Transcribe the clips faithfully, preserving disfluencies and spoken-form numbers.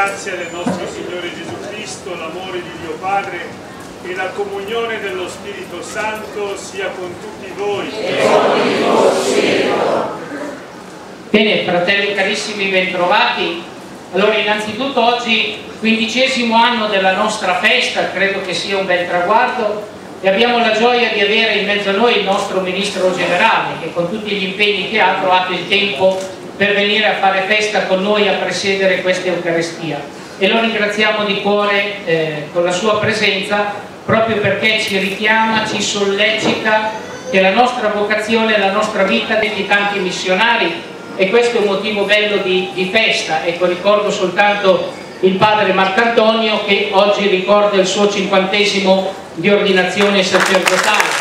grazia del nostro Signore Gesù Cristo, l'amore di Dio Padre e la comunione dello Spirito Santo sia con tutti voi. E con il tuo spirito. Bene, fratelli carissimi, bentrovati. Allora, innanzitutto oggi, quindicesimo anno della nostra festa, credo che sia un bel traguardo, e abbiamo la gioia di avere in mezzo a noi il nostro Ministro Generale, che con tutti gli impegni che ha trovato il tempo per venire a fare festa con noi a presiedere questa Eucaristia. E lo ringraziamo di cuore eh, con la sua presenza, proprio perché ci richiama, ci sollecita che la nostra vocazione, la nostra vita degli tanti missionari, e questo è un motivo bello di, di festa. Ecco, ricordo soltanto il padre Marcantonio, che oggi ricorda il suo cinquantesimo di ordinazione sacerdotale.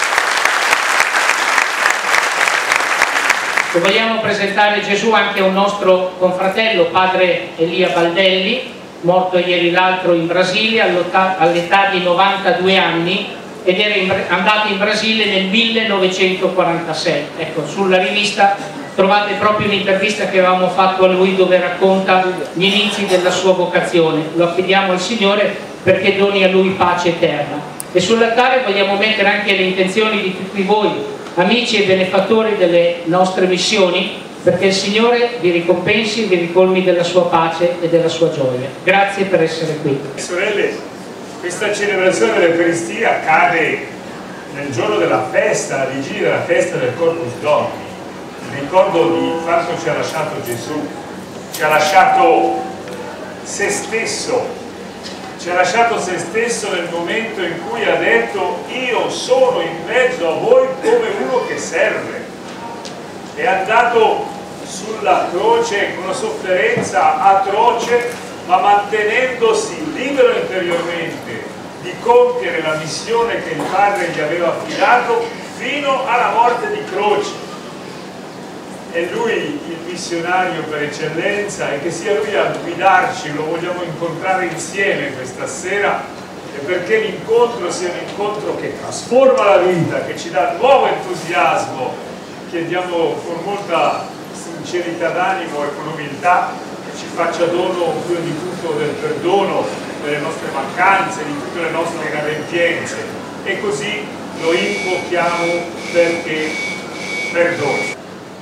E vogliamo presentare Gesù anche a un nostro confratello, padre Elia Baldelli, morto ieri l'altro in Brasile all'età di novantadue anni, ed era in, andato in Brasile nel millenovecentoquarantasei. Ecco, sulla rivista trovate proprio un'intervista che avevamo fatto a lui dove racconta gli inizi della sua vocazione. Lo affidiamo al Signore perché doni a lui pace eterna. E sull'altare vogliamo mettere anche le intenzioni di tutti voi, amici e benefattori delle nostre missioni, perché il Signore vi ricompensi e vi ricolmi della sua pace e della sua gioia. Grazie per essere qui. Sorelle, questa celebrazione dell'Eucaristia cade nel giorno della festa, la vigilia della festa del Corpus Domini. Il ricordo di quanto ci ha lasciato Gesù, ci ha lasciato se stesso, ci ha lasciato se stesso nel momento in cui ha detto: io sono in mezzo a voi come uno che serve. È andato sulla croce con una sofferenza atroce, ma mantenendosi libero interiormente di compiere la missione che il Padre gli aveva affidato fino alla morte di croce. È Lui il missionario per eccellenza, e che sia Lui a guidarci. Lo vogliamo incontrare insieme questa sera, e perché l'incontro sia un incontro che trasforma la vita, che ci dà nuovo entusiasmo, chiediamo con molta sincerità d'animo e con umiltà che ci faccia dono prima di tutto del perdono delle nostre mancanze, di tutte le nostre inadempienze, e così lo invochiamo perché perdoni.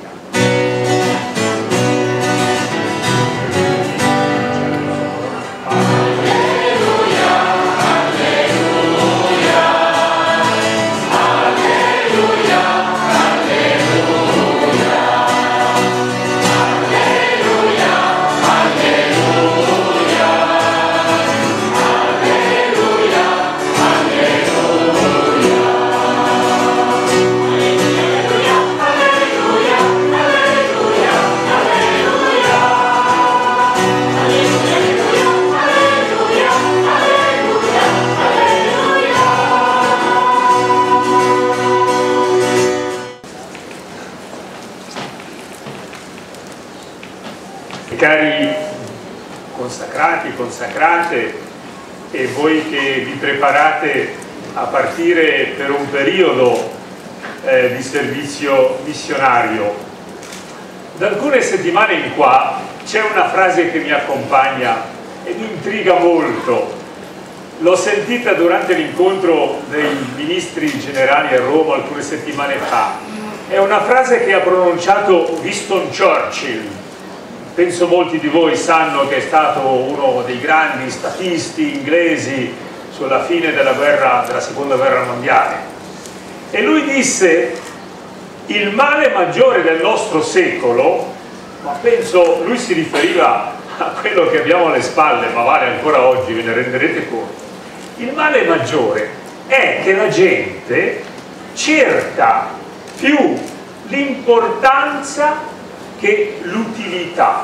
Cari consacrati, consacrate, e voi che vi preparate a partire per un periodo eh, di servizio missionario, da alcune settimane in qua c'è una frase che mi accompagna e mi intriga molto. L'ho sentita durante l'incontro dei ministri generali a Roma alcune settimane fa. È una frase che ha pronunciato Winston Churchill. Penso molti di voi sanno che è stato uno dei grandi statisti inglesi sulla fine della, guerra, della seconda guerra mondiale, e lui disse: il male maggiore del nostro secolo, ma penso lui si riferiva a quello che abbiamo alle spalle, ma vale ancora oggi, ve ne renderete conto, il male maggiore è che la gente cerca più l'importanza che l'utilità.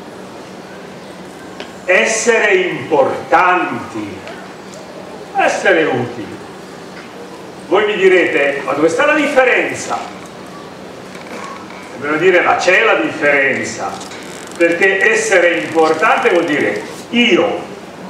Essere importanti, essere utili. Voi mi direte: ma dove sta la differenza? Dobbiamo dire: ma c'è la differenza, perché essere importante vuol dire io.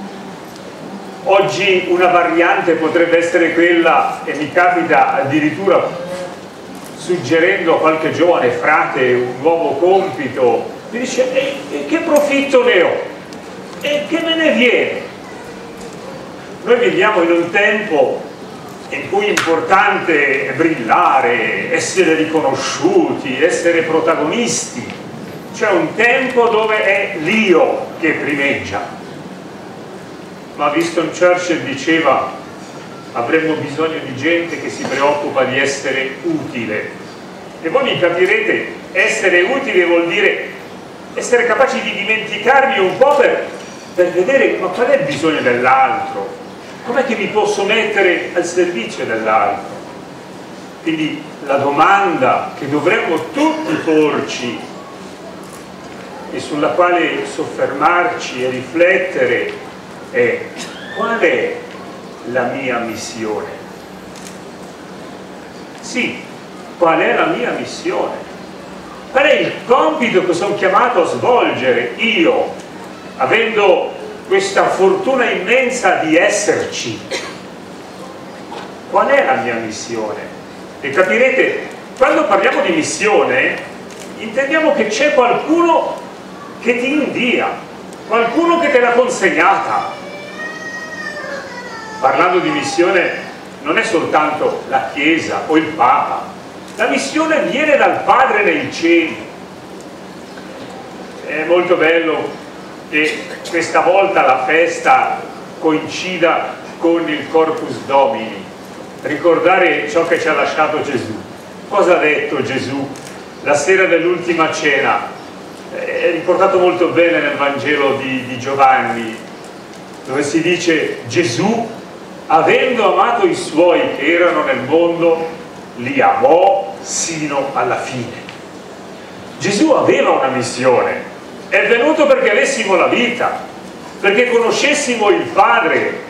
Oggi una variante potrebbe essere quella, e mi capita addirittura suggerendo a qualche giovane frate un nuovo compito, mi dice: e, e che profitto ne ho? E che me ne viene? Noi viviamo in un tempo in cui è importante brillare, essere riconosciuti, essere protagonisti. C'è un tempo dove è l'io che primeggia. Ma Winston Churchill diceva: avremmo bisogno di gente che si preoccupa di essere utile. E voi mi capirete, essere utile vuol dire essere capaci di dimenticarmi un po' per, per vedere ma qual è il bisogno dell'altro, com'è che mi posso mettere al servizio dell'altro. Quindi la domanda che dovremmo tutti porci e sulla quale soffermarci e riflettere è: qual è la mia missione? Sì, qual è la mia missione? Qual è il compito che sono chiamato a svolgere io, avendo questa fortuna immensa di esserci? Qual è la mia missione? E capirete, quando parliamo di missione, intendiamo che c'è qualcuno che ti invia, qualcuno che te l'ha consegnata. Parlando di missione non è soltanto la Chiesa o il Papa, la missione viene dal Padre nei cieli. È molto bello che questa volta la festa coincida con il Corpus Domini, ricordare ciò che ci ha lasciato Gesù. Cosa ha detto Gesù la sera dell'ultima cena? È riportato molto bene nel Vangelo di, di Giovanni, dove si dice: Gesù, avendo amato i suoi che erano nel mondo, li amò sino alla fine. Gesù aveva una missione, è venuto perché avessimo la vita, perché conoscessimo il Padre,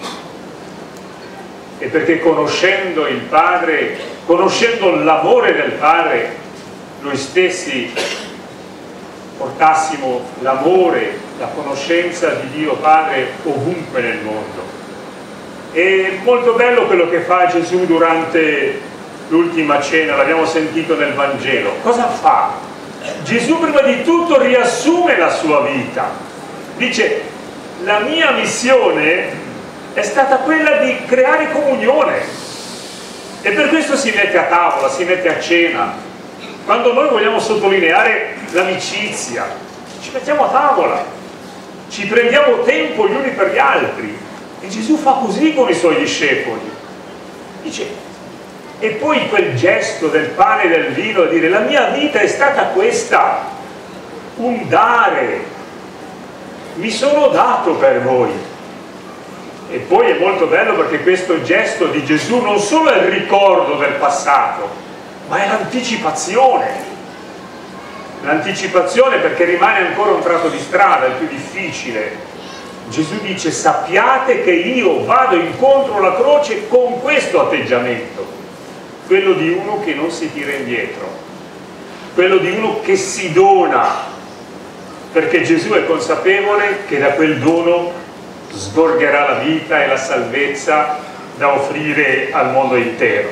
e perché conoscendo il Padre, conoscendo l'amore del Padre, noi stessi portassimo l'amore, la conoscenza di Dio Padre ovunque nel mondo. È molto bello quello che fa Gesù durante l'ultima cena, l'abbiamo sentito nel Vangelo. Cosa fa? Gesù prima di tutto riassume la sua vita. Dice: la mia missione è stata quella di creare comunione, e per questo si mette a tavola, si mette a cena. Quando noi vogliamo sottolineare l'amicizia, ci mettiamo a tavola, ci prendiamo tempo gli uni per gli altri, e Gesù fa così con i suoi discepoli. Dice: e poi quel gesto del pane e del vino, a dire: la mia vita è stata questa, un dare, mi sono dato per voi. E poi è molto bello perché questo gesto di Gesù non solo è il ricordo del passato, ma è l'anticipazione. L'anticipazione perché rimane ancora un tratto di strada, il più difficile. Gesù dice: sappiate che io vado incontro alla croce con questo atteggiamento, quello di uno che non si tira indietro, quello di uno che si dona, perché Gesù è consapevole che da quel dono sgorgerà la vita e la salvezza da offrire al mondo intero.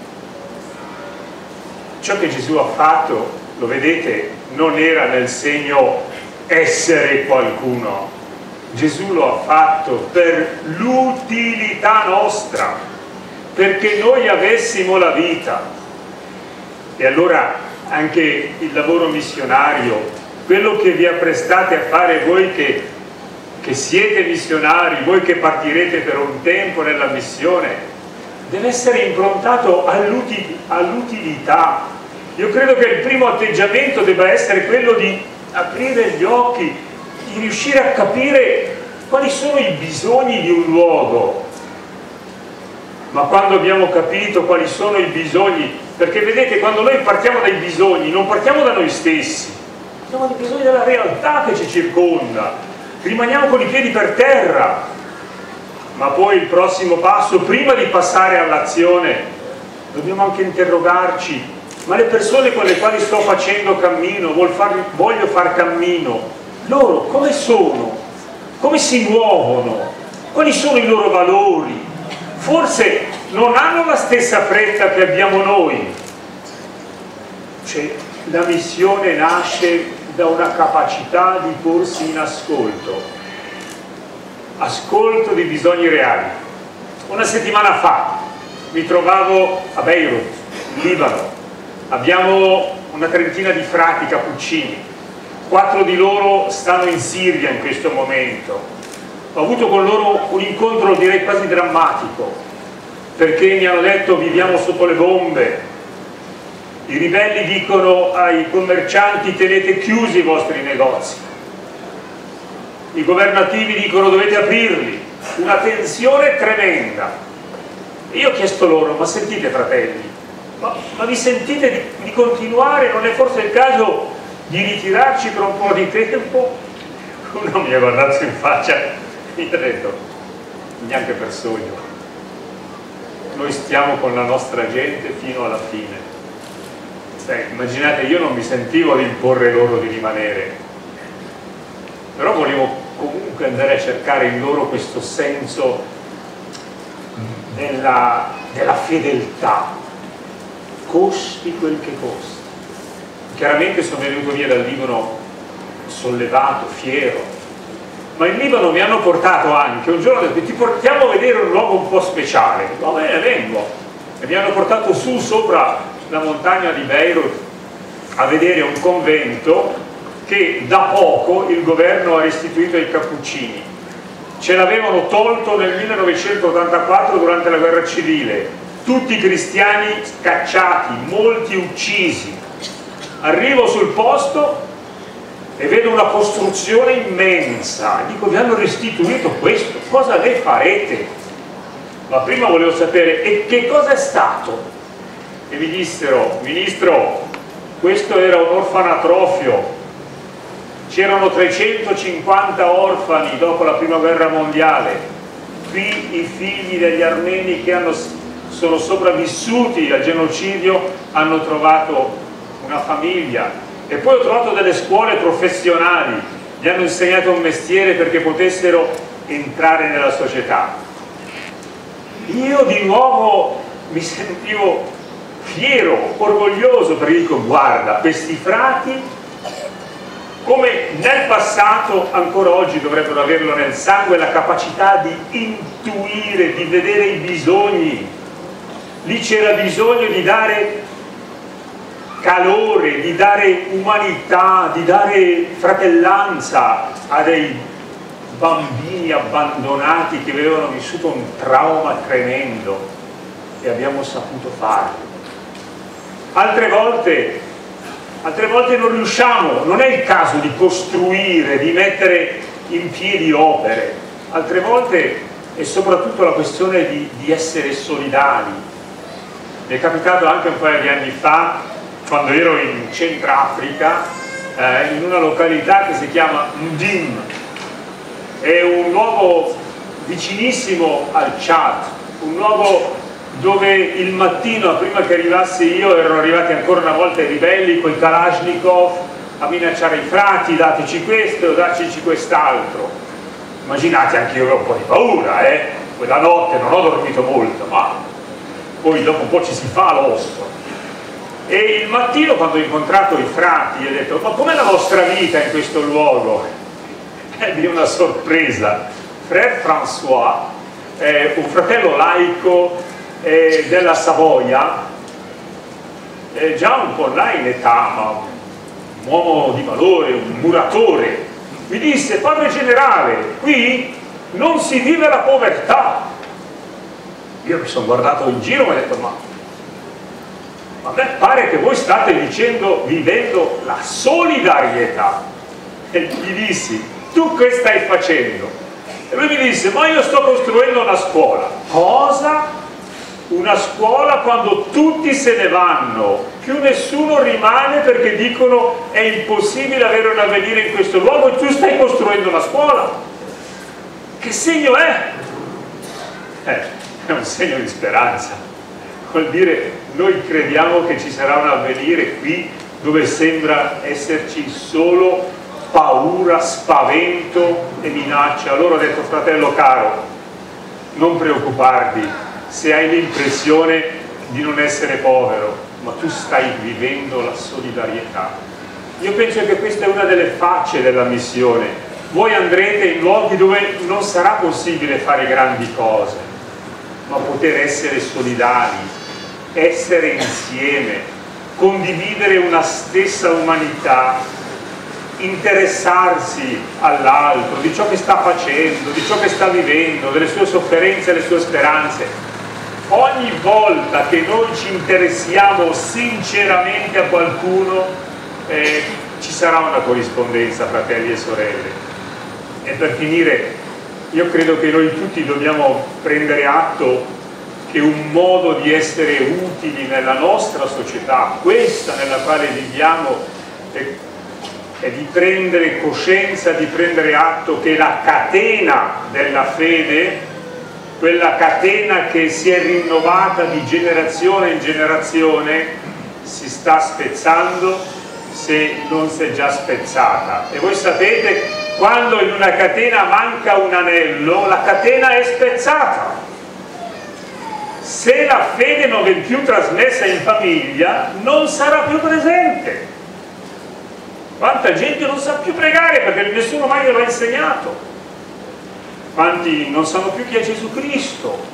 Ciò che Gesù ha fatto, lo vedete, non era nel segno essere qualcuno. Gesù lo ha fatto per l'utilità nostra, perché noi avessimo la vita. E allora anche il lavoro missionario, quello che vi apprestate a fare voi che, che siete missionari, voi che partirete per un tempo nella missione, deve essere improntato all'utilità. Io credo che il primo atteggiamento debba essere quello di aprire gli occhi, di riuscire a capire quali sono i bisogni di un luogo. Ma quando abbiamo capito quali sono i bisogni, perché vedete, quando noi partiamo dai bisogni, non partiamo da noi stessi, partiamo dai bisogni della realtà che ci circonda, rimaniamo con i piedi per terra. Ma poi il prossimo passo, prima di passare all'azione, dobbiamo anche interrogarci: ma le persone con le quali sto facendo cammino, voglio far cammino, loro come sono? Come si muovono? Quali sono i loro valori? Forse non hanno la stessa fretta che abbiamo noi. Cioè, la missione nasce da una capacità di porsi in ascolto. ascolto di bisogni reali. Una settimana fa mi trovavo a Beirut, Libano. Abbiamo una trentina di frati cappuccini, quattro di loro stanno in Siria in questo momento. Ho avuto con loro un incontro direi quasi drammatico, perché mi hanno detto viviamo sotto le bombe, i ribelli dicono ai commercianti tenete chiusi i vostri negozi, i governativi dicono dovete aprirli, una tensione tremenda. E io ho chiesto loro, ma sentite fratelli, ma, ma vi sentite di, di continuare? Non è forse il caso di ritirarci per un po' di tempo? Uno mi ha guardato in faccia e mi ha detto, neanche per sogno, noi stiamo con la nostra gente fino alla fine. Beh, immaginate, io non mi sentivo di imporre loro di rimanere, però volevo comunque andare a cercare in loro questo senso della, della fedeltà, costi quel che costa. Chiaramente sono venuto via dal Libano sollevato, fiero, ma in Libano mi hanno portato anche, un giorno ho detto ti portiamo a vedere un luogo un po' speciale, va bene, vengo, e mi hanno portato su sopra la montagna di Beirut a vedere un convento che da poco il governo ha restituito ai cappuccini. Ce l'avevano tolto nel millenovecentottantaquattro durante la guerra civile, tutti i cristiani scacciati, molti uccisi. Arrivo sul posto e vedo una costruzione immensa, dico vi hanno restituito questo, cosa ne farete? Ma prima volevo sapere, e che cosa è stato? E mi dissero, ministro, questo era un orfanatrofio, c'erano trecentocinquanta orfani dopo la prima guerra mondiale, qui i figli degli armeni che hanno, sono sopravvissuti al genocidio hanno trovato una famiglia, e poi ho trovato delle scuole professionali, gli hanno insegnato un mestiere perché potessero entrare nella società. Io di nuovo mi sentivo fiero, orgoglioso, perché dico guarda, questi frati come nel passato ancora oggi dovrebbero averlo nel sangue, la capacità di intuire, di vedere i bisogni. Lì c'era bisogno di dare calore, di dare umanità, di dare fratellanza a dei bambini abbandonati che avevano vissuto un trauma tremendo, e abbiamo saputo farlo. Altre volte, altre volte non riusciamo, non è il caso di costruire, di mettere in piedi opere, altre volte è soprattutto la questione di, di essere solidali. Mi è capitato anche un paio di anni fa, quando ero in Centrafrica, eh, in una località che si chiama Ndim, è un luogo vicinissimo al Chad, un luogo dove il mattino, prima che arrivassi io, erano arrivati ancora una volta i ribelli con i Kalashnikov a minacciare i frati, dateci questo, dateci quest'altro. Immaginate, anche io avevo un po' di paura, eh? Quella notte non ho dormito molto, ma poi dopo un po' ci si fa l'osso. E il mattino, quando ho incontrato i frati, gli ho detto ma com'è la vostra vita in questo luogo? Ebbi una sorpresa. Frère François, eh, un fratello laico eh, della Savoia, eh, già un po' là in età, ma un uomo di valore, un muratore, mi disse: padre generale, qui non si vive la povertà. Io mi sono guardato in giro e mi ho detto ma a me pare che voi state dicendo vivendo la solidarietà. E gli dissi: tu che stai facendo? E lui mi disse: ma io sto costruendo una scuola. Cosa? Una scuola quando tutti se ne vanno, più nessuno rimane perché dicono è impossibile avere un avvenire in questo luogo e tu stai costruendo una scuola. Che segno è? Eh, è un segno di speranza. Vuol dire, noi crediamo che ci sarà un avvenire qui dove sembra esserci solo paura, spavento e minaccia. Allora ho detto: fratello caro, non preoccuparti se hai l'impressione di non essere povero, ma tu stai vivendo la solidarietà. Io penso che questa è una delle facce della missione, Voi andrete in luoghi dove non sarà possibile fare grandi cose, ma poter essere solidali, essere insieme, condividere una stessa umanità, interessarsi all'altro, di ciò che sta facendo, di ciò che sta vivendo, delle sue sofferenze e le sue speranze. Ogni volta che noi ci interessiamo sinceramente a qualcuno, eh, ci sarà una corrispondenza, fratelli e sorelle. E per finire, io credo che noi tutti dobbiamo prendere atto che un modo di essere utili nella nostra società, questa nella quale viviamo, è, è di prendere coscienza, di prendere atto che la catena della fede, quella catena che si è rinnovata di generazione in generazione, si sta spezzando se non si è già spezzata. E voi sapete, quando in una catena manca un anello, la catena è spezzata. Se la fede non è più trasmessa in famiglia, non sarà più presente. Quanta gente non sa più pregare perché nessuno mai glielo ha insegnato. Quanti non sanno più chi è Gesù Cristo.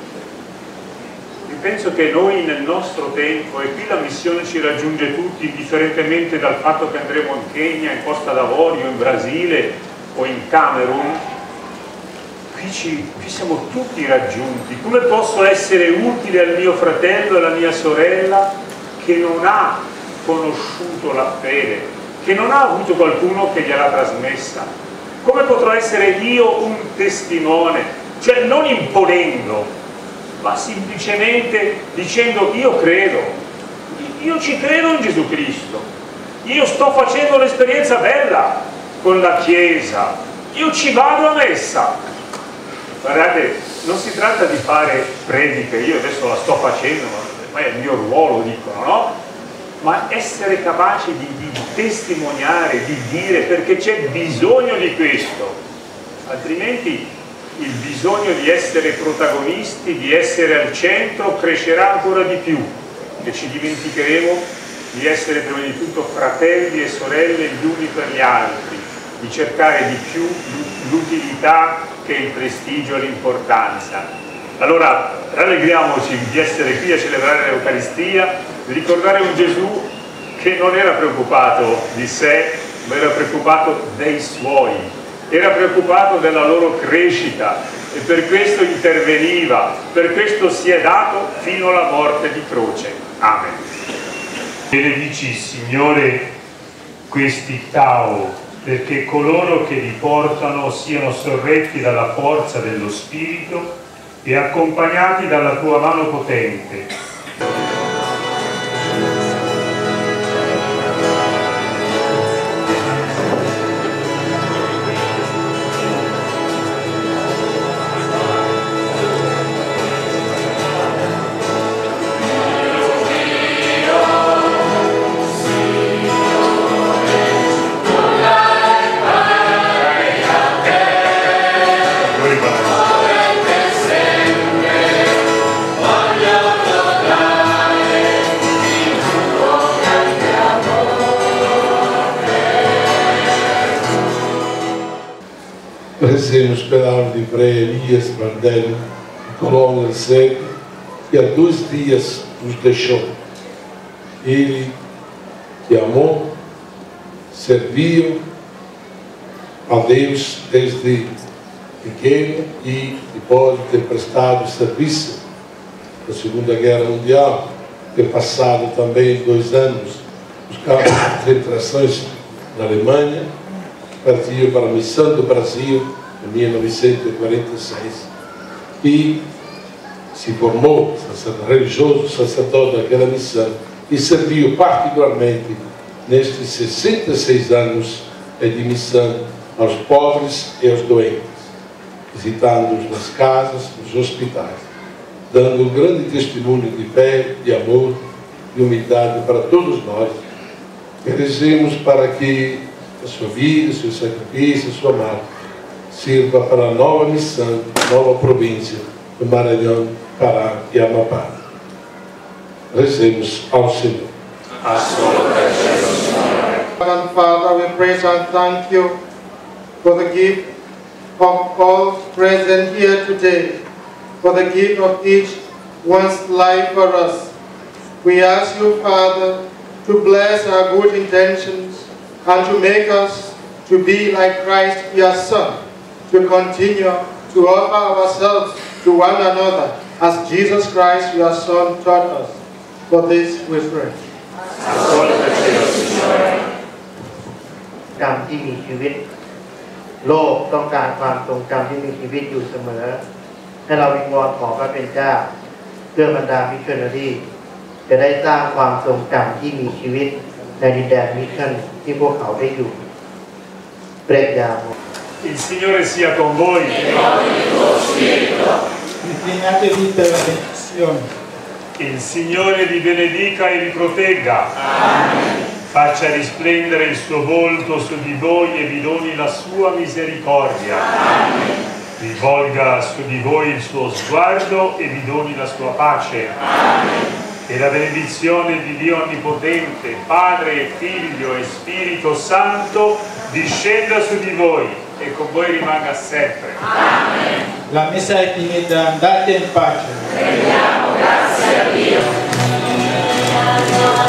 Io penso che noi nel nostro tempo, e qui la missione ci raggiunge tutti, indifferentemente dal fatto che andremo in Kenya, in Costa d'Avorio, in Brasile o in Camerun, qui, ci, qui siamo tutti raggiunti. Come posso essere utile al mio fratello e alla mia sorella che non ha conosciuto la fede, che non ha avuto qualcuno che gliel'ha trasmessa? Come potrò essere io un testimone? Cioè non imponendo, ma semplicemente dicendo: io credo, io ci credo in Gesù Cristo, io sto facendo un'esperienza bella con la Chiesa, io ci vado a messa. Guardate, non si tratta di fare prediche, io adesso la sto facendo, ma è il mio ruolo, dicono, no? Ma essere capaci di, di testimoniare, di dire, perché c'è bisogno di questo, altrimenti il bisogno di essere protagonisti, di essere al centro, crescerà ancora di più e ci dimenticheremo di essere prima di tutto fratelli e sorelle gli uni per gli altri, di cercare di più l'utilità che il prestigio e l'importanza. Allora rallegriamoci di essere qui a celebrare l'Eucaristia, di ricordare un Gesù che non era preoccupato di sé, ma era preoccupato dei suoi, era preoccupato della loro crescita e per questo interveniva, per questo si è dato fino alla morte di croce. Amen. Benedici, Signore, questi Tao, perché coloro che li portano siano sorretti dalla forza dello Spirito e accompagnati dalla tua mano potente. Rezemos pela alma de Frei Elias Bardelli, de Colônia del Segue, que há dois dias nos deixou. Ele que amou, serviu a Deus desde pequeno e depois de ter prestado serviço na Segunda Guerra Mundial, ter passado também dois anos nos campos de concentrações na Alemanha, partiu para a Missão do Brasil em mil novecentos e quarenta e seis e se formou religioso, sacerdote daquela missão e serviu particularmente nestes sessenta e seis anos de missão aos pobres e aos doentes, visitando-os nas casas, nos hospitais, dando um grande testemunho de fé, de amor e humildade para todos nós. E rezemos para que a sua vida, o seu sacrifício, a sua morte sirva para a nova missão, nova província do Maranhão, Pará e Amapá. Rezemos ao Senhor. Heavenly Father, we praise and thank you for the gift of all present here today, for the gift of each one's life for us. We ask you, Father, to bless our good intentions and to make us to be like Christ, your Son, to continue to offer ourselves to one another as Jesus Christ, your Son, taught us. For this we pray. กรรมที่มีชีวิตโลกต้องการความทรงจำที่มีชีวิตอยู่เสมอให้เราวิงวอนขอพระเป็นเจ้าเพื่อบรรดามิชชันนารีจะได้สร้างความทรงจำที่มีชีวิตในดินแดนมิชชั่นที่พวกเขาได้อยู่เปรตยา Il Signore sia con voi. Impegnatevi per la benedizione. Il Signore vi benedica e vi protegga. Amen. Faccia risplendere il suo volto su di voi e vi doni la sua misericordia. Amen. Rivolga su di voi il suo sguardo e vi doni la sua pace. Amen. E la benedizione di Dio Onnipotente, Padre e Figlio e Spirito Santo discenda su di voi e con voi rimanga sempre. Amen. La messa è finita, andate in pace. Rendiamo grazie a Dio.